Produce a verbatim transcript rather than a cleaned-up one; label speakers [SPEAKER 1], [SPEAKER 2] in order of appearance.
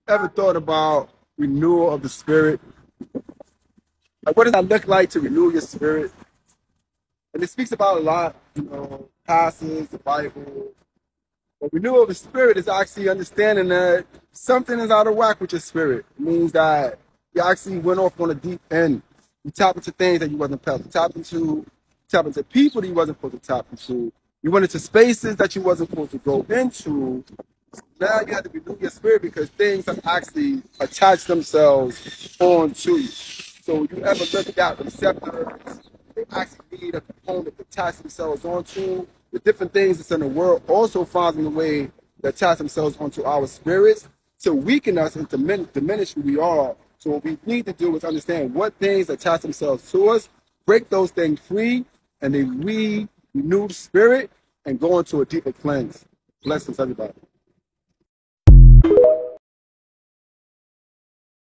[SPEAKER 1] Ever thought about renewal of the spirit? Like, what does that look like to renew your spirit? And it speaks about a lot, you know, passages, the Bible. But renewal of the spirit is actually understanding that something is out of whack with your spirit. It means that you actually went off on a deep end. You tap into things that you wasn't supposed to tap into. Tap into people that you wasn't supposed to tap into. You went into spaces that you wasn't supposed to go into. Now you have to renew your spirit because things have actually attached themselves onto you. So you ever look at receptors, they actually need a component to attach themselves onto. The different things that's in the world also finds a way to attach themselves onto our spirits to weaken us and to diminish who we are. So what we need to do is understand what things attach themselves to us, break those things free, and then we renew the spirit and go into a deeper cleanse. Blessings, everybody.